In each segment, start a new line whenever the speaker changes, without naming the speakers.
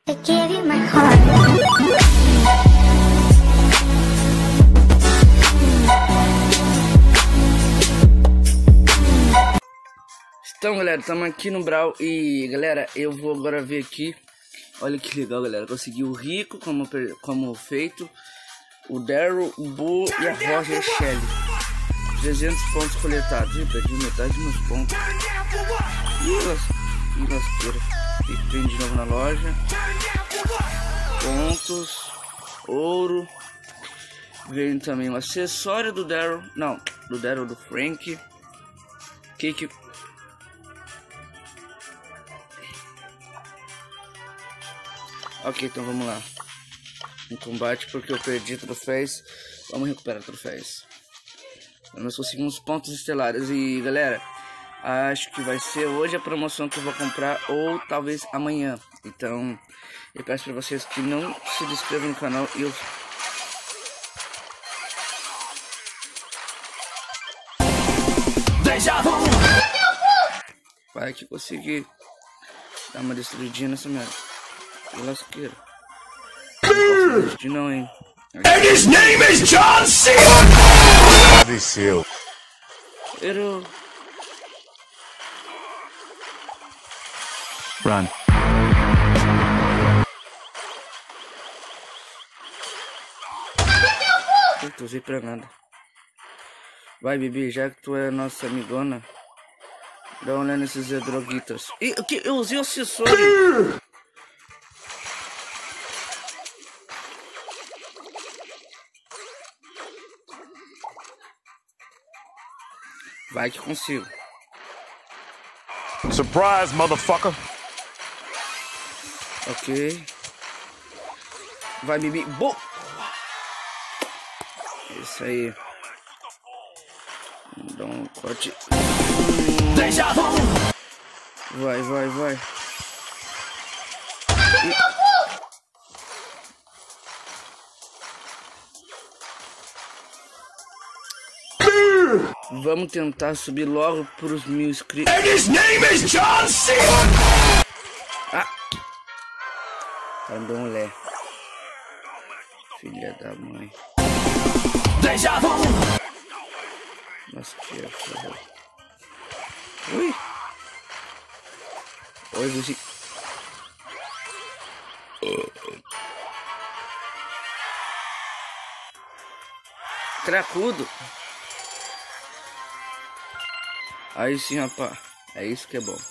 I gave you my heart.
Então, galera, estamos aqui no Brawl e, galera, eu vou agora ver aqui. Olha que legal, galera. Consegui o Rico como feito, o Daryl, o Boo e a Roger Shelly. 300 pontos coletados. Ih, perdi metade dos meus pontos. Ih, lasqueira. O que tem de novo na loja? Pontos, ouro. Veio também um acessório do Daryl. Não, do Daryl, do Frank. Que Ok, então vamos lá. Um combate porque eu perdi troféus. Vamos recuperar troféus. Nós conseguimos pontos estelares. E galera, acho que vai ser hoje a promoção que eu vou comprar. Ou talvez amanhã. Então eu peço para vocês que não se inscrevam no canal. E eu... Vai que consegui dar uma destruidinha nessa merda. Que lasqueira. Não posso desistir não, hein.
And his name is John C. Seu.
Errou.
Run.
Eu tô usei pra nada. Vai, Bibi, já que tu é nossa amigona, dá uma olhada nesses droguitas. E eu usei o acessório. Vai que consigo.
Surprise, motherfucker.
Ok. Vai, Bibi. Boa. Isso aí. Dá um corte. Vai, vai, vai. Vamos tentar subir logo pros 1000 inscritos.
And his name is John C.
Ah! Cara, me deu um lé. Filha da mãe. Nossa, que ferrou. Ui! Oi, Lucy. Cracudo. Aí sim, rapaz. É isso que é bom.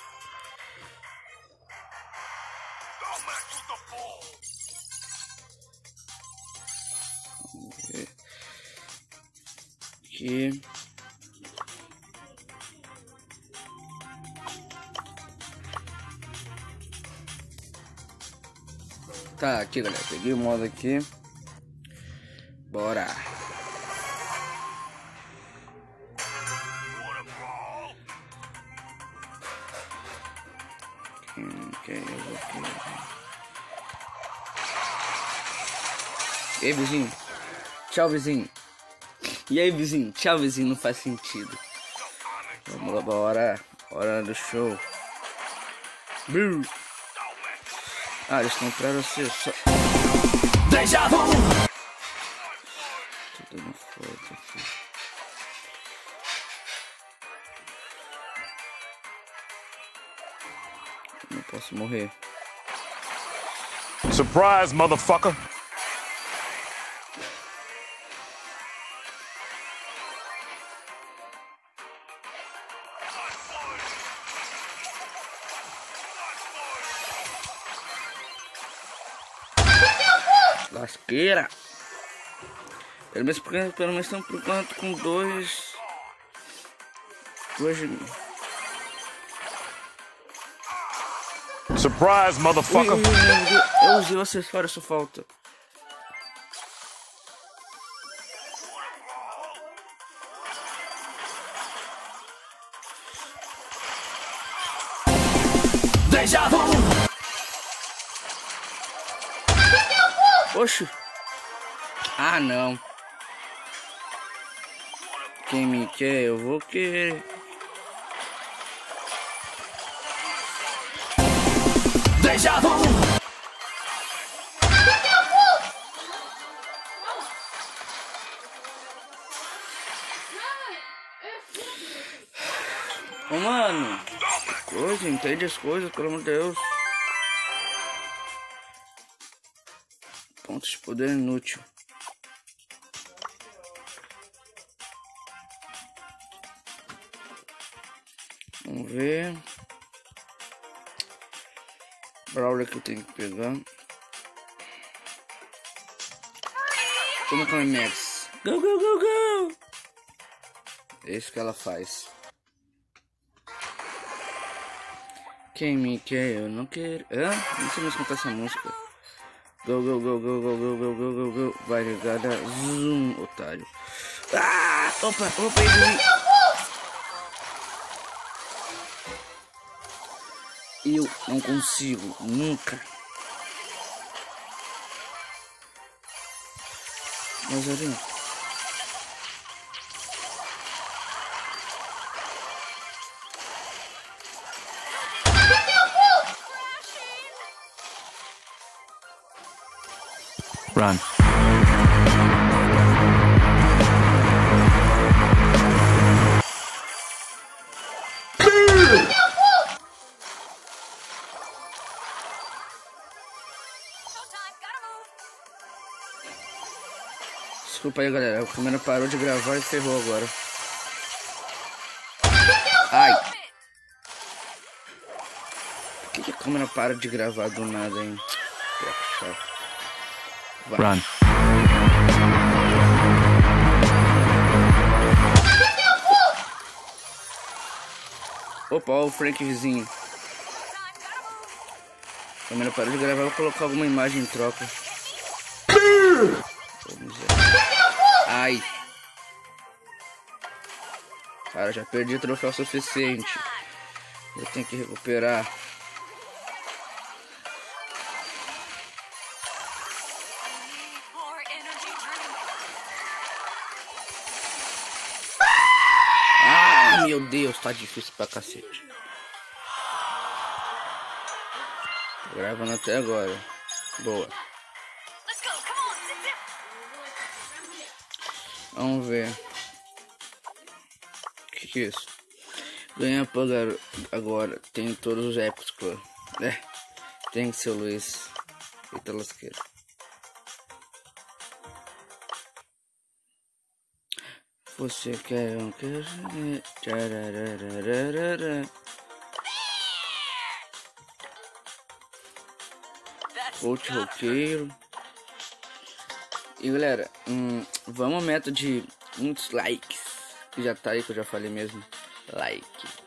Vamos ver. Aqui. Tá, aqui, galera. Peguei o modo aqui. Bora. Ok, eu vou aqui. E aí, vizinho? Tchau, vizinho. E aí, vizinho? Tchau, vizinho. Não faz sentido. Vamos lá, bora. Hora do show. Ah, eles compraram você só. Tô dando foto aqui. Não posso morrer.
Surprise, motherfucker.
Lasqueira. Pelo menos estão por enquanto com dois.
Surprise, motherfucker.
Eu usei o acessório, só falta. Oxi. Ah, não. Quem me quer, eu vou querer. Easy, entende as coisas, pelo amor de Deus. Pontos de poder inútil. Vamos ver. Brawler que eu tenho que pegar. Como que é o Max? Go, go, go, go! É isso que ela faz. Quem me quer, eu não quero. Não sei mais cantar essa música. Go, go, go, go, go, go, go, go, go, go. Vai ligada. Zoom, otário. Opa, eu não consigo, nunca. Mas ali.
Run.
Desculpa aí, galera. A câmera parou de gravar e ferrou agora. Ai! Por que a câmera para de gravar do nada, hein? Vai.
Run.
Opa, ó o Frank vizinho. A câmera parou de gravar, vou colocar alguma imagem em troca. Vamos ver. Ai. Cara, já perdi o troféu suficiente. Eu tenho que recuperar. Meu Deus, tá difícil pra cacete. Tô gravando até agora. Boa. Vamos ver. O que é isso? Ganha pagar agora. Tem todos os épicos. Tem que ser o Luiz. Eita lasqueira. Você quer um queijo? Coach roqueiro. E galera, vamos a meta de muitos likes. Que já tá aí, que eu já falei mesmo. Like.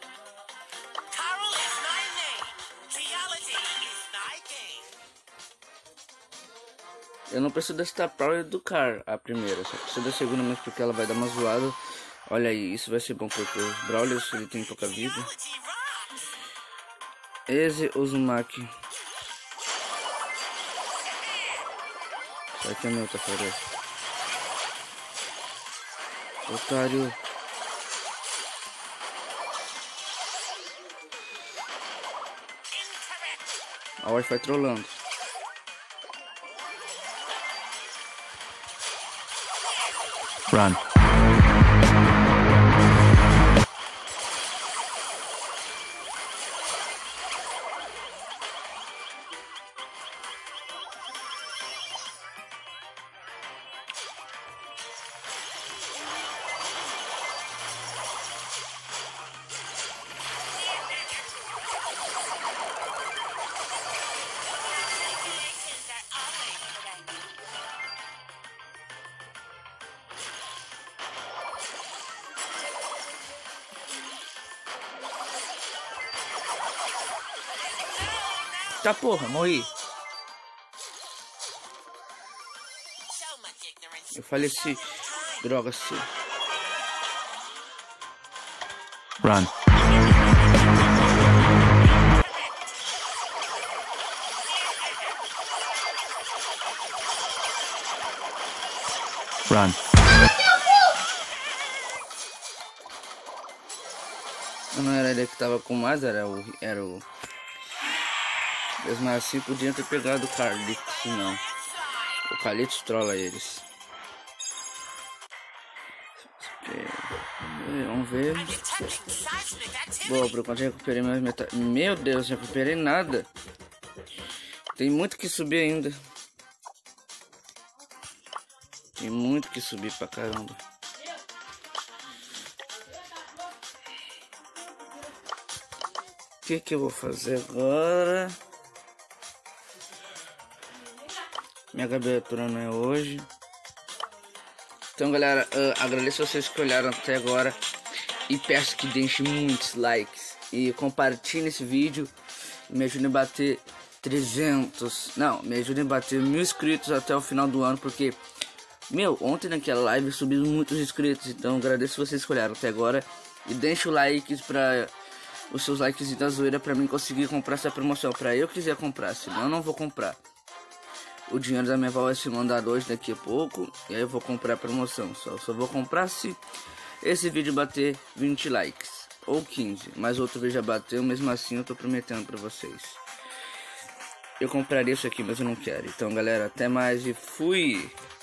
Eu não preciso desta Power do Car, a primeira, só preciso da segunda mesmo porque ela vai dar uma zoada. Olha aí, isso vai ser bom porque os Brawlers, ele tem pouca vida. Eze Uzumaki. Vai que é meu, Tafarel. Otário. A Wi-Fi trolando.
Run.
Tá porra, morri. Eu faleci. Droga, sim.
Run. Run.
Não era ele que tava com mais, era o mesmo assim podia ter pegado o Carlitos, não. O Carlitos trola eles. Vamos ver. Boa, por enquanto eu recuperei mais metade. Meu Deus, não recuperei nada. Tem muito que subir ainda. Tem muito que subir pra caramba. O que eu vou fazer agora? Minha abertura não é hoje. Então, galera, agradeço a vocês que olharam até agora. E peço que deixem muitos likes. E compartilhem esse vídeo. Me ajudem a bater 300. Não, me ajudem a bater 1000 inscritos até o final do ano. Porque, meu, ontem naquela live subiu muitos inscritos. Então, agradeço a vocês que olharam até agora. E deixem o like pra... os seus likes da zoeira pra mim conseguir comprar essa promoção. Pra eu quiser comprar, senão eu não vou comprar. O dinheiro da minha avó vai ser mandado hoje, daqui a pouco. E aí eu vou comprar a promoção. Só vou comprar se esse vídeo bater 20 likes. Ou 15. Mas outro vídeo já bateu, mesmo assim eu tô prometendo pra vocês. Eu compraria isso aqui, mas eu não quero. Então, galera, até mais e fui!